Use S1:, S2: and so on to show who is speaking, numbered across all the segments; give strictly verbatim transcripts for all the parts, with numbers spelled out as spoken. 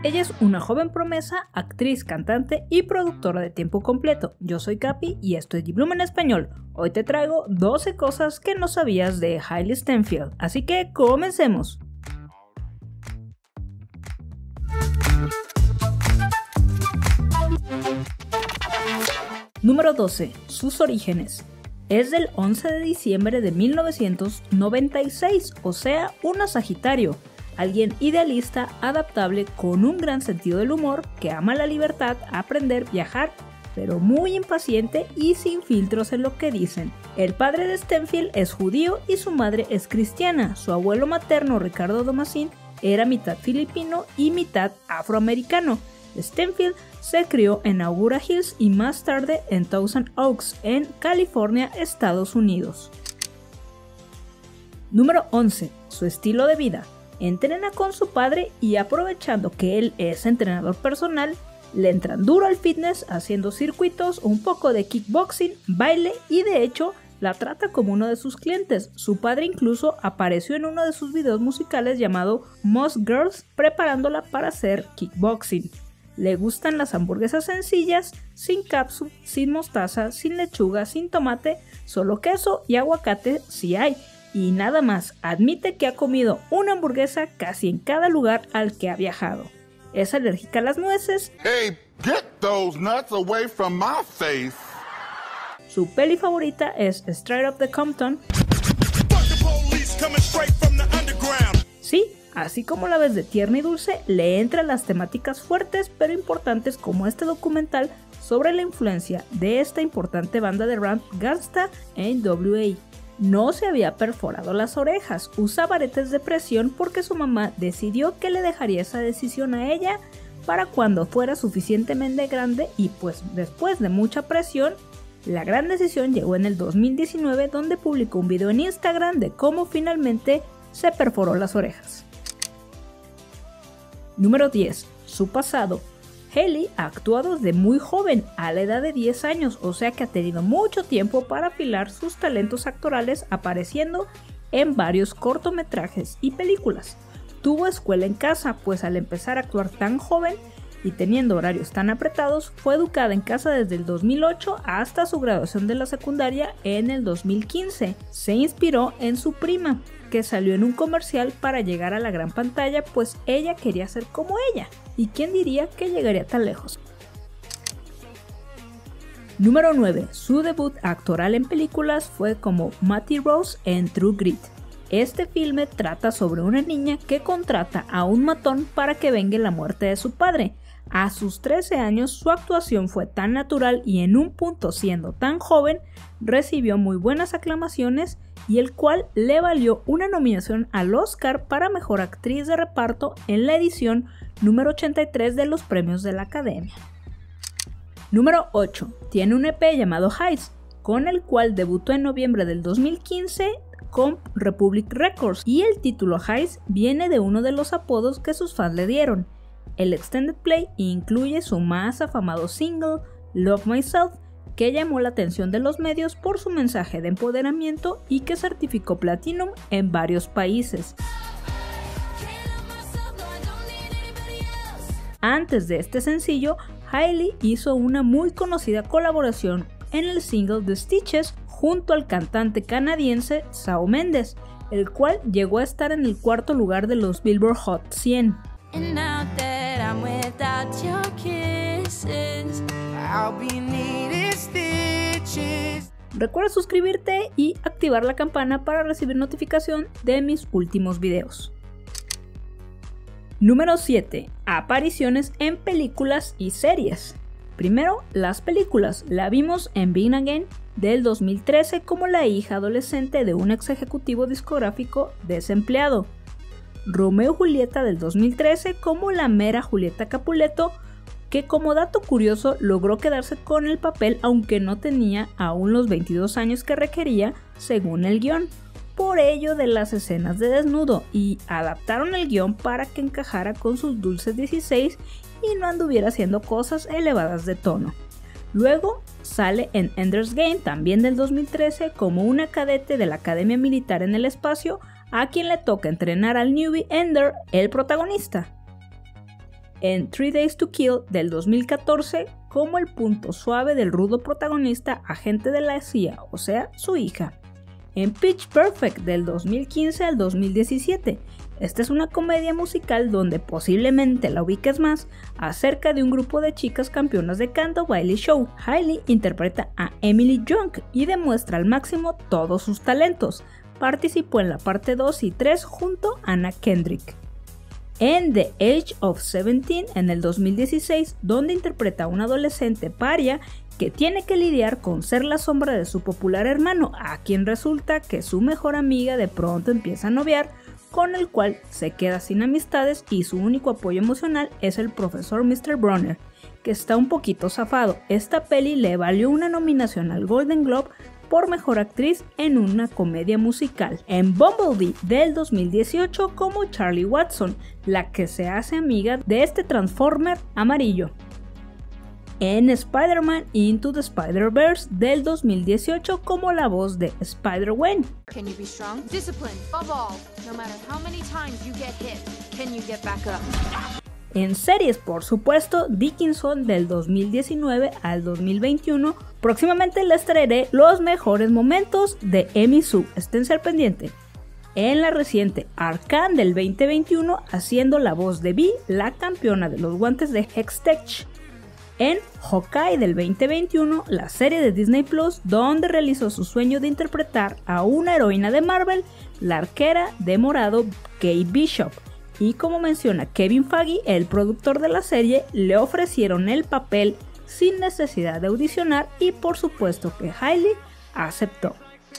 S1: Ella es una joven promesa, actriz, cantante y productora de tiempo completo. Yo soy Capi y esto es G-Bloom en español. Hoy te traigo doce cosas que no sabías de Hailee Steinfeld, así que comencemos. Número doce. Sus orígenes. Es del once de diciembre de mil novecientos noventa y seis, o sea, una Sagitario. Alguien idealista, adaptable, con un gran sentido del humor, que ama la libertad, aprender, viajar, pero muy impaciente y sin filtros en lo que dicen. El padre de Steinfeld es judío y su madre es cristiana. Su abuelo materno, Ricardo Damascene, era mitad filipino y mitad afroamericano. Steinfeld se crió en Agoura Hills y más tarde en Thousand Oaks, en California, Estados Unidos. Número once. Su estilo de vida. Entrena con su padre y, aprovechando que él es entrenador personal, le entran duro al fitness haciendo circuitos, un poco de kickboxing, baile y de hecho la trata como uno de sus clientes. Su padre incluso apareció en uno de sus videos musicales llamado Most Girls, preparándola para hacer kickboxing. Le gustan las hamburguesas sencillas, sin cápsula, sin mostaza, sin lechuga, sin tomate, solo queso y aguacate si hay. Y nada más. Admite que ha comido una hamburguesa casi en cada lugar al que ha viajado. Es alérgica a las nueces.
S2: Hey, get those nuts away from my face.
S1: Su peli favorita es Straight Outta Compton. Sí, así como la ves de tierna y dulce, le entran las temáticas fuertes pero importantes como este documental sobre la influencia de esta importante banda de rap gangsta N W A. No se había perforado las orejas, usaba aretes de presión porque su mamá decidió que le dejaría esa decisión a ella para cuando fuera suficientemente grande y pues después de mucha presión, la gran decisión llegó en el dos mil diecinueve donde publicó un video en Instagram de cómo finalmente se perforó las orejas. Número diez. Su pasado. Hailee ha actuado desde muy joven, a la edad de diez años, o sea que ha tenido mucho tiempo para afilar sus talentos actorales apareciendo en varios cortometrajes y películas. Tuvo escuela en casa, pues al empezar a actuar tan joven y teniendo horarios tan apretados, fue educada en casa desde el dos mil ocho hasta su graduación de la secundaria en el dos mil quince. Se inspiró en su prima, que salió en un comercial para llegar a la gran pantalla, pues ella quería ser como ella. ¿Y quién diría que llegaría tan lejos? Número nueve. Su debut actoral en películas fue como Mattie Rose en True Grit. Este filme trata sobre una niña que contrata a un matón para que vengue la muerte de su padre. A sus trece años su actuación fue tan natural y en un punto siendo tan joven recibió muy buenas aclamaciones y el cual le valió una nominación al Oscar para Mejor Actriz de Reparto en la edición número ochenta y tres de los premios de la Academia. Número ocho. Tiene un E P llamado Highs, con el cual debutó en noviembre del dos mil quince con Republic Records y el título Highs viene de uno de los apodos que sus fans le dieron. El extended play incluye su más afamado single Love Myself, que llamó la atención de los medios por su mensaje de empoderamiento y que certificó Platinum en varios países. Antes de este sencillo, Hailee hizo una muy conocida colaboración en el single The Stitches junto al cantante canadiense Shawn Mendes, el cual llegó a estar en el cuarto lugar de los Billboard Hot cien. Recuerda suscribirte y activar la campana para recibir notificación de mis últimos videos. Número siete. Apariciones en películas y series. Primero, las películas. La vimos en Begin Again del dos mil trece como la hija adolescente de un ex ejecutivo discográfico desempleado. Romeo y Julieta del dos mil trece como la mera Julieta Capuleto, que como dato curioso logró quedarse con el papel aunque no tenía aún los veintidós años que requería según el guión, por ello de las escenas de desnudo, y adaptaron el guión para que encajara con sus dulces dieciséis y no anduviera haciendo cosas elevadas de tono. Luego sale en Ender's Game también del dos mil trece como una cadete de la Academia Militar en el espacio a quien le toca entrenar al newbie Ender, el protagonista. en Three Days to Kill del dos mil catorce como el punto suave del rudo protagonista agente de la C I A, o sea, su hija. En Pitch Perfect del dos mil quince al dos mil diecisiete. Esta es una comedia musical donde posiblemente la ubiques más, acerca de un grupo de chicas campeonas de canto baile show. Hailey interpreta a Emily Young y demuestra al máximo todos sus talentos. Participó en la parte dos y tres junto a Anna Kendrick. En The Age of Seventeen en el dos mil dieciséis, donde interpreta a un adolescente paria que tiene que lidiar con ser la sombra de su popular hermano, a quien resulta que su mejor amiga de pronto empieza a noviar, con el cual se queda sin amistades y su único apoyo emocional es el profesor mister Bronner, que está un poquito zafado. Esta peli le valió una nominación al Golden Globe por mejor actriz en una comedia musical. En Bumblebee del dos mil dieciocho como Charlie Watson, la que se hace amiga de este Transformer amarillo. En Spider-Man Into the Spider-Verse del dos mil dieciocho como la voz de Spider-Gwen.
S3: Can you be strong? Discipline. Above all, no matter how many times you get hit, can you get back up?
S1: En series, por supuesto, Dickinson del dos mil diecinueve al dos mil veintiuno. Próximamente les traeré los mejores momentos de Emi Sue, esténse al pendiente. En la reciente Arcane del veinte veintiuno, haciendo la voz de Vi, la campeona de los guantes de Hextech. En Hawkeye del veinte veintiuno, la serie de Disney Plus, donde realizó su sueño de interpretar a una heroína de Marvel, la arquera de morado Kate Bishop. Y como menciona Kevin Feige, el productor de la serie, le ofrecieron el papel sin necesidad de audicionar y por supuesto que Hailey aceptó.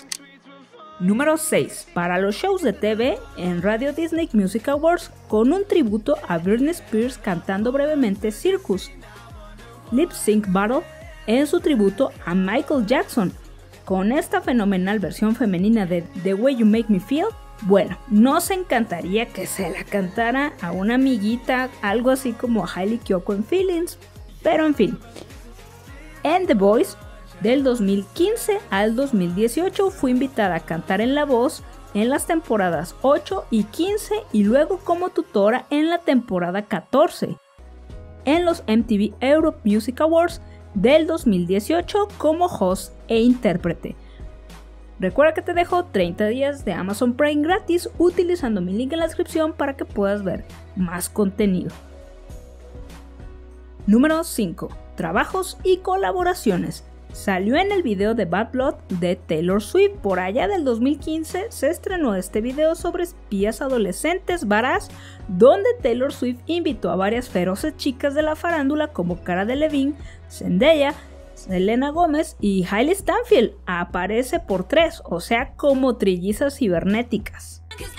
S1: Número seis. Para los shows de T V en Radio Disney Music Awards, con un tributo a Britney Spears cantando brevemente Circus. Lip Sync Battle en su tributo a Michael Jackson, con esta fenomenal versión femenina de The Way You Make Me Feel. Bueno, nos encantaría que se la cantara a una amiguita, algo así como a Hailey Kiyoko en Feelings, pero en fin. En The Voice del dos mil quince al dos mil dieciocho fue invitada a cantar en La Voz en las temporadas ocho y quince y luego como tutora en la temporada catorce. En los M T V Europe Music Awards del dos mil dieciocho como host e intérprete. Recuerda que te dejo treinta días de Amazon Prime gratis utilizando mi link en la descripción para que puedas ver más contenido. Número cinco. Trabajos y colaboraciones. Salió en el video de Bad Blood de Taylor Swift. Por allá del dos mil quince se estrenó este video sobre espías adolescentes varaz, donde Taylor Swift invitó a varias feroces chicas de la farándula como Cara Delevingne, Zendaya, Selena Gómez y Hailey Stanfield. Aparece por tres, o sea como trillizas cibernéticas.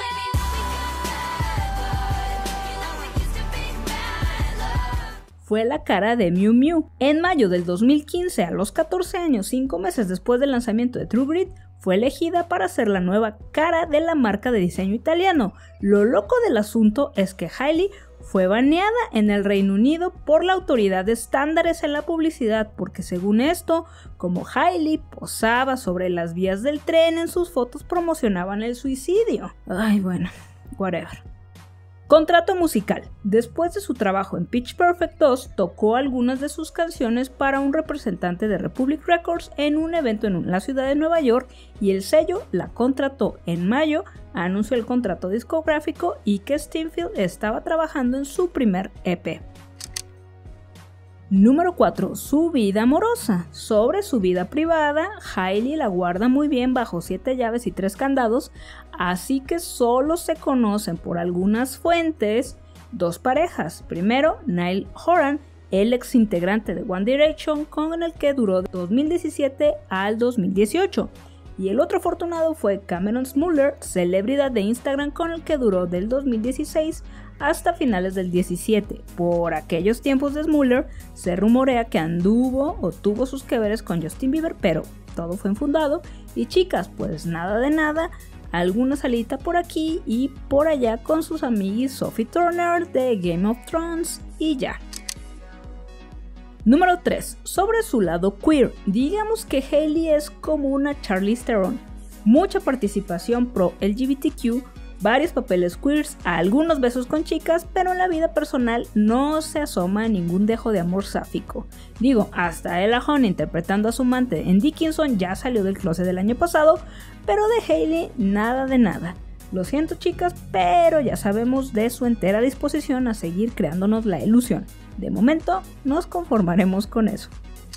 S1: Fue la cara de Miu Miu. En mayo del dos mil quince, a los catorce años, cinco meses después del lanzamiento de True Grit, fue elegida para ser la nueva cara de la marca de diseño italiano. Lo loco del asunto es que Hailey fue baneada en el Reino Unido por la autoridad de estándares en la publicidad, porque según esto, como Hailey posaba sobre las vías del tren, en sus fotos promocionaban el suicidio. Ay, bueno, whatever. Contrato musical. Después de su trabajo en Pitch Perfect dos, tocó algunas de sus canciones para un representante de Republic Records en un evento en la ciudad de Nueva York y el sello la contrató. En mayo anunció el contrato discográfico y que Stanfield estaba trabajando en su primer E P. Número cuatro. Su vida amorosa. Sobre su vida privada, Hailey la guarda muy bien bajo siete llaves y tres candados, así que solo se conocen por algunas fuentes dos parejas. Primero, Niall Horan, el ex integrante de One Direction, con el que duró de dos mil diecisiete al dos mil dieciocho. Y el otro afortunado fue Cameron Smuller, celebridad de Instagram, con el que duró del dos mil dieciséis hasta finales del diecisiete. Por aquellos tiempos de Smuller, se rumorea que anduvo o tuvo sus que veres con Justin Bieber, pero todo fue infundado. Y chicas, pues nada de nada, alguna salita por aquí y por allá con sus amiguis Sophie Turner de Game of Thrones y ya. Número tres. Sobre su lado queer. Digamos que Hailey es como una Charlize Theron. Mucha participación pro L G B T Q, varios papeles queers, algunos besos con chicas, pero en la vida personal no se asoma ningún dejo de amor sáfico. Digo, hasta Ella Hunt interpretando a su amante en Dickinson ya salió del closet del año pasado, pero de Hailey nada de nada. Lo siento chicas, pero ya sabemos de su entera disposición a seguir creándonos la ilusión. De momento, nos conformaremos con eso.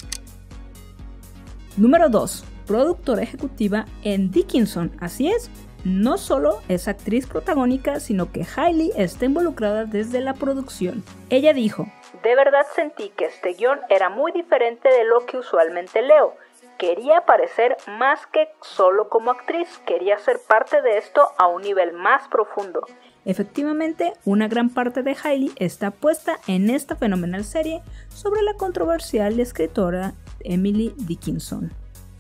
S1: Número dos. Productora ejecutiva en Dickinson, así es. No solo es actriz protagónica, sino que Hailey está involucrada desde la producción. Ella dijo: "De verdad sentí que este guión era muy diferente de lo que usualmente leo. Quería aparecer más que solo como actriz, quería ser parte de esto a un nivel más profundo". Efectivamente, una gran parte de Hailey está puesta en esta fenomenal serie sobre la controversial escritora Emily Dickinson.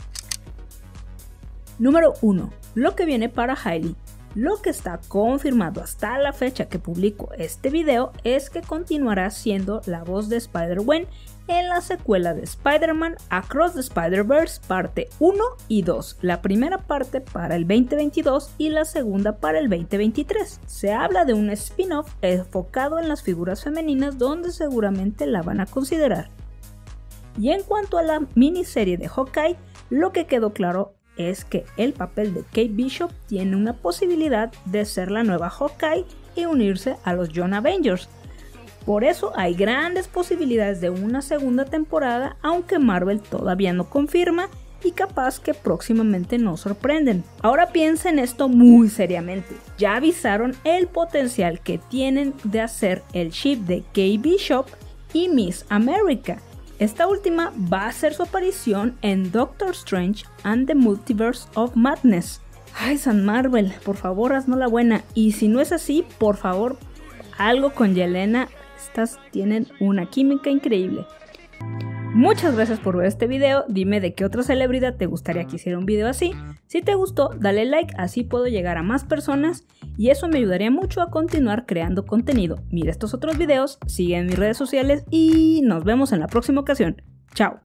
S1: Número uno. Lo que viene para Hailey. Lo que está confirmado hasta la fecha que publico este video es que continuará siendo la voz de Spider-Gwen en la secuela de Spider-Man Across the Spider-Verse parte uno y dos, la primera parte para el veinte veintidós y la segunda para el veinte veintitrés. Se habla de un spin-off enfocado en las figuras femeninas donde seguramente la van a considerar. Y en cuanto a la miniserie de Hawkeye, lo que quedó claro es que el papel de Kate Bishop tiene una posibilidad de ser la nueva Hawkeye y unirse a los Young Avengers. Por eso hay grandes posibilidades de una segunda temporada, aunque Marvel todavía no confirma y capaz que próximamente nos sorprenden. Ahora piensen esto muy seriamente. Ya avisaron el potencial que tienen de hacer el ship de Kate Bishop y Miss America. Esta última va a hacer su aparición en Doctor Strange and the Multiverse of Madness. Ay, San Marvel, por favor haznos la buena. Y si no es así, por favor, algo con Yelena. Estas tienen una química increíble. Muchas gracias por ver este video. Dime de qué otra celebridad te gustaría que hiciera un video así. Si te gustó, dale like, así puedo llegar a más personas y eso me ayudaría mucho a continuar creando contenido. Mira estos otros videos, sigue en mis redes sociales y nos vemos en la próxima ocasión. Chao.